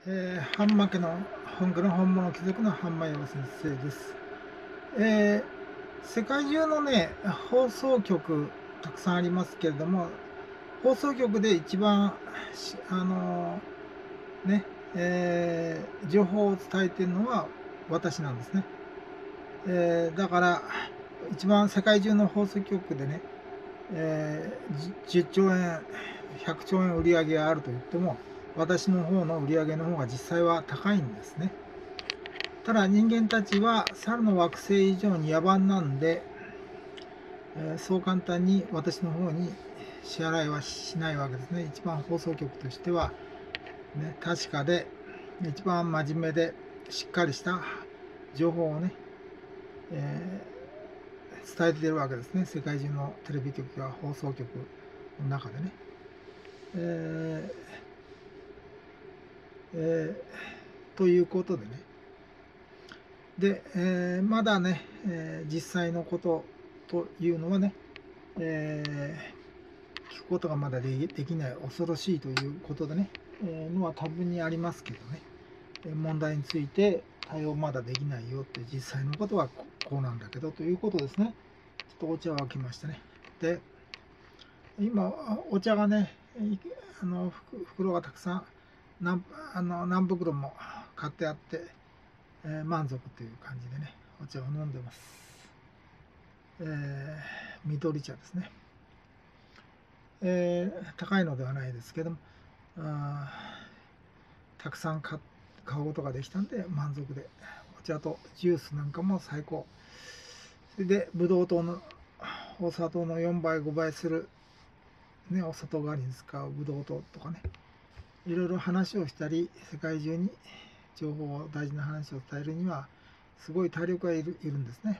ハンマ家の本家の本物貴族のハンマヤマ先生です。世界中のね、放送局たくさんありますけれども、放送局で一番ね、情報を伝えているのは私なんですね。だから一番世界中の放送局でね、10兆円100兆円売り上げがあると言っても、私の方の売り上げの方が実際は高いんですね。ただ人間たちは猿の惑星以上に野蛮なんで、そう簡単に私の方に支払いはしないわけですね。一番放送局としては、ね、確かで一番真面目でしっかりした情報をね、伝えているわけですね。世界中のテレビ局や放送局の中でね。ということでね。で、まだね、実際のことというのはね、聞くことがまだできない、恐ろしいということでね、のは多分にありますけどね、問題について対応まだできないよって実際のことはこうなんだけどということですね。ちょっとお茶を沸きましたね。で、今、お茶がね、袋がたくさん何袋も買ってあって、満足という感じでね、お茶を飲んでます。緑茶ですね。高いのではないですけども、たくさん買うことができたんで満足で、お茶とジュースなんかも最高。それでブドウ糖のお砂糖の4倍5倍する、ね、お砂糖代わりに使うブドウ糖とかね、いろいろ話をしたり、世界中に情報を、大事な話を伝えるにはすごい体力がいるんですね。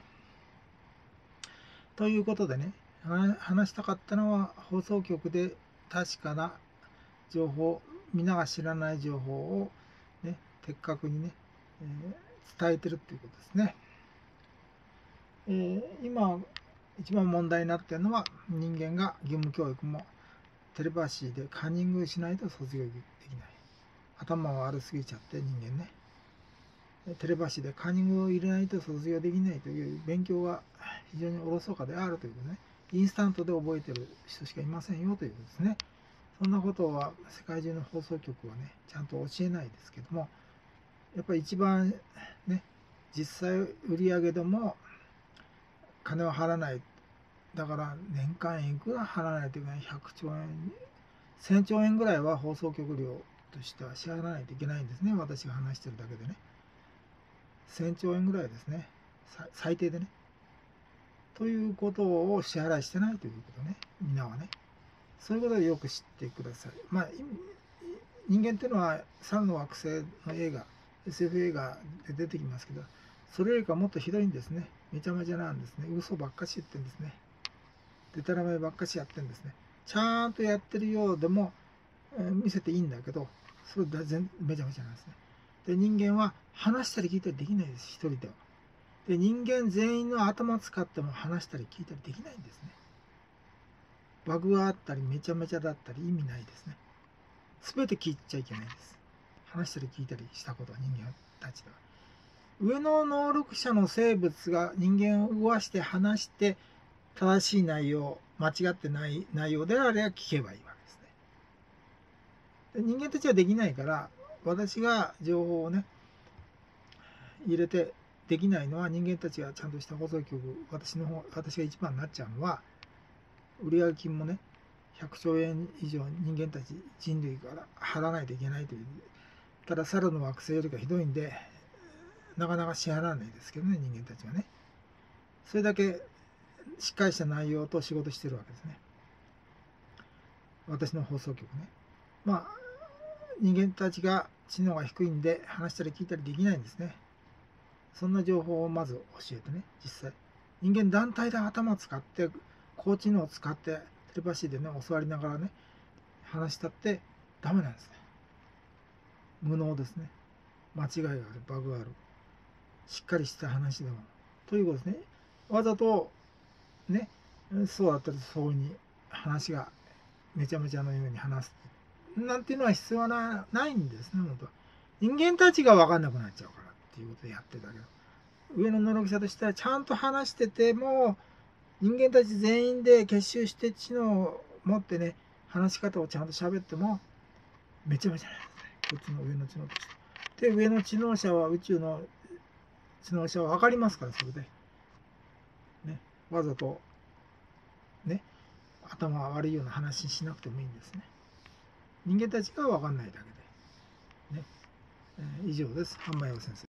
ということでね、話したかったのは、放送局で確かな情報、皆が知らない情報を、ね、的確にね、伝えてるっていうことですね。今一番問題になっているのは、人間が義務教育もテレパシーでカンニングしないと卒業できない。頭が悪すぎちゃって人間ね。テレパシーでカンニングを入れないと卒業できないという勉強が非常におろそかであるということね。インスタントで覚えてる人しかいませんよということですね。そんなことは世界中の放送局はね、ちゃんと教えないですけども、やっぱり一番ね、実際売上でも金を払わない。だから年間いくら払わないといけない、100兆円、1000兆円ぐらいは放送局料としては支払わないといけないんですね。私が話してるだけでね。1000兆円ぐらいですね。最低でね。ということを支払いしてないということね。みんなはね。そういうことでよく知ってください。まあ、人間っていうのは猿の惑星の映画、SF 映画で出てきますけど、それよりかもっとひどいんですね。めちゃめちゃなんですね。嘘ばっかし言ってるんですね。でたらめばっかしやってるんですね。ちゃんとやってるようでも、見せていいんだけど、それめちゃめちゃなんですね。で、人間は話したり聞いたりできないです、一人では。で、人間全員の頭使っても話したり聞いたりできないんですね。バグがあったり、めちゃめちゃだったり、意味ないですね。すべて聞いちゃいけないです。話したり聞いたりしたことは人間たちでは。上の能力者の生物が人間を動かして話して、正しい内容、間違ってない内容であれば聞けばいいわけですね。で、人間たちはできないから、私が情報をね、入れてできないのは、人間たちがちゃんとした放送局、私が一番になっちゃうのは、売上金もね、100兆円以上人間たち人類から払わないといけないという。ただ猿の惑星よりかひどいんで、なかなか支払わないですけどね、人間たちはね。それだけしっかりした内容と仕事してるわけですね。私の放送局ね。まあ、人間たちが知能が低いんで話したり聞いたりできないんですね。そんな情報をまず教えてね、実際。人間団体で頭を使って、高知能を使って、テレパシーでね、教わりながらね、話したってダメなんですね。無能ですね。間違いがある、バグがある。しっかりした話でも。ということですね。わざと、ね、そうだったらそうに話がめちゃめちゃのように話す。なんていうのは必要はないんですね、本当は。 人間たちが分かんなくなっちゃうからっていうことでやってたけど、上の能力者としてはちゃんと話してても、人間たち全員で結集して知能を持ってね、話し方をちゃんと喋ってもめちゃめちゃなんですね。こっちの上の知能として。で、上の知能者は宇宙の知能者は分かりますから、それで。ね、わざとね、頭が悪いような話しなくてもいいんですね。人間たちが分かんないだけで。ね、以上です。半前先生。